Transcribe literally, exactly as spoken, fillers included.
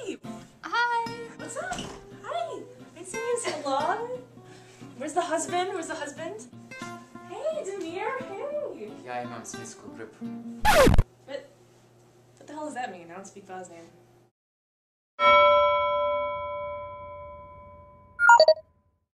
sleep. Hi. What's up? Hi. I've seen you so long. Where's the husband? Where's the husband? Hey, Damir. Hey. Ja imam svisku grupu. What? What the hell does that mean? I don't speak Bosnian.